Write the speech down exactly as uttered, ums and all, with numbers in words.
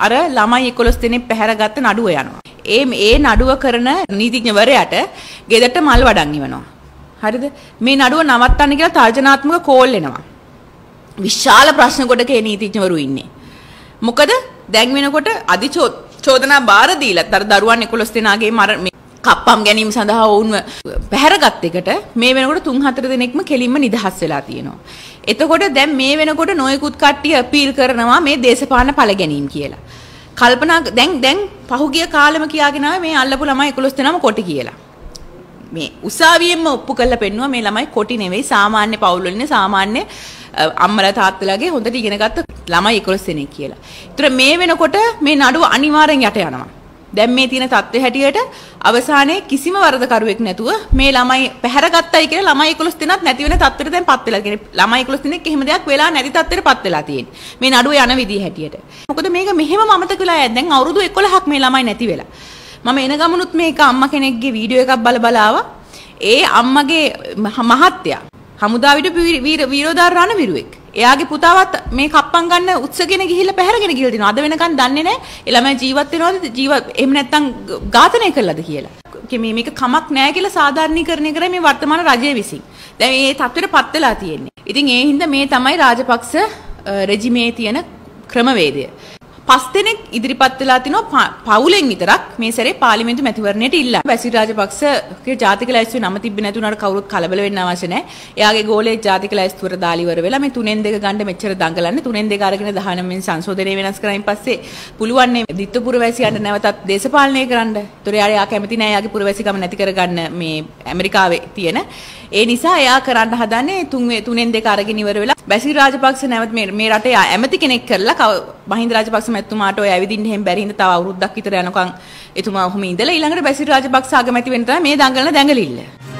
අර ළමයි එකොළොස් දෙනෙක් පැහැරගත්ත නඩුව යනවා. ඒ ඒ නඩුව කරන නීතිඥවරයාට ගෙදරට මල් වඩන් ඉවනවා. හරිද? මේ නඩුව නවත්තන්න කියලා තර්ජනාත්මක කෝල් එනවා. විශාල ප්‍රශ්න කොටක ඒ නීතිඥවරු ඉන්නේ. මොකද දැන් වෙනකොට අධි චෝදනා බාර දීලා අර දරුවන් එකොළොස් දෙනාගේ මර කප්පම් ගැනීම සඳහා වුන්ව පැහැරගත් එකට මේ වෙනකොට තුන් හතර දෙනෙක්ම කෙලින්ම නිදහස් වෙලා තියෙනවා. එතකොට දැන් මේ වෙනකොට නොයෙකුත් කට්ටිය අපීල් කරනවා මේ දේශපාලන පළ ගැනීම කියලා. කල්පනා දැන් දැන් පහුගිය කාලෙම කියාගෙන ආවේ මේ අල්ලපු ළමයි එකොළොස් දෙනාම කොටි කියලා. මේ උසාවියෙන්ම ඔප්පු කරලා පෙන්නුවා මේ ළමයි කොටි නෙවෙයි සාමාන්‍ය පවුල් වල ඉන්නේ සාමාන්‍ය අම්මලා තාත්තලාගේ හොඳට ඉගෙනගත්ත ළමයි එකොළොස් දෙනෙක් කියලා. ඒතර මේ වෙනකොට මේ නඩුව අනිවාර්යෙන් යට යනවා. දැන් මේ තියෙන තත්ත්වය හැටියට අවසානයේ කිසිම වරදකරුවෙක් නැතුව මේ ළමයි පැහැරගත්තයි කියලා ළමයි එකොළොස් දෙනාත් නැති වෙන තත්ත්වෙට දැන්පත් වෙලා. කියන්නේ ළමයි එකොළොස් දෙනෙක් එහෙම දෙයක් වෙලා නැති තත්ත්වෙටපත් වෙලා තියෙන්නේ. මේ නඩුව යන විදිහ හැටියට. මොකද මේක මෙහෙම අමතක වෙලා යද්දී දැන් අවුරුදු එකොළහක් මේ ළමයි නැති වෙලා. මම එන ගමනුත් මේක අම්මා කෙනෙක්ගේ වීඩියෝ එකක් බල බල ආවා. ඒ අම්මගේ මහත්තයා හමුදාවිට වීරෝදාර රණවිරුවෙක්. එයාගේ පුතාවත් මේ කප්පම් ගන්න උත්සගෙන ගිහිල්ලා පැහැරගෙන ගිහලා තිනවා. අද වෙනකන් දන්නේ නැහැ. ඒ ළමයි ජීවත් වෙනවද ජීවත් එහෙම නැත්නම් ඝාතනය කළාද කියලා. මේ මේක කමක් නැහැ කියලා සාධාරණීකරණය කරේ මේ වර්තමාන රජය විසින්. දැන් මේ තත්ත්වෙටපත් වෙලා තියෙන්නේ. ඉතින් ඒ හින්දා මේ තමයි රාජපක්ෂ රෙජිමේ තියෙන ක්‍රමවේදය. පස් දෙනෙක් ඉදිරිපත් වෙලා තිනවා පවුලෙන් විතරක් මේ සැරේ පාර්ලිමේන්තු මැතිවරණයට ඉල්ලන්න. බැසිල් රාජපක්ෂගේ ජාතික ලැයිස්තුවේ නම තිබ්බේ නැතුණාට කවුරුත් කලබල වෙන්න අවශ්‍ය නැහැ. එයාගේ ගෝලයේ ජාතික ලැයිස්තුවර දාලා ඉවර වෙලා මේ තුනෙන් දෙක ගන්න මෙච්චර දඟලන්නේ. තුනෙන් දෙක අරගෙන දහනවයෙන් වෙනි සංශෝධනය වෙනස් කරයින් පස්සේ පුළුවන් නේ දිත්ත පුරවැසියන්ට නැවතත් දේශපාලනය කරන්න. ඒතොර එයා එයා කැමති නැහැ එයාගේ පුරවැසිකම නැති කරගන්න මේ ඇමරිකාවේ තියෙන. ඒ නිසා එයා කරන්න හදන්නේ තුන් තුනෙන් දෙක අරගෙන ඉවර වෙලා බැසිල් රාජපක්ෂ නැවත මේ මේ රටේ ඇමති කෙනෙක් කරලා මහින්ද රාජපක්ෂ මැතිතුමාට ඔය ඇවිදින්න හැම බැරි හින්දා තව අවුරුද්දක් විතර යනකම් එතුමා ඔහොම ඉඳලා ඊළඟට බැසිල් රාජපක්ෂ ආගමැති වෙන්න තමයි මේ දඟලන දැඟලිල්ල.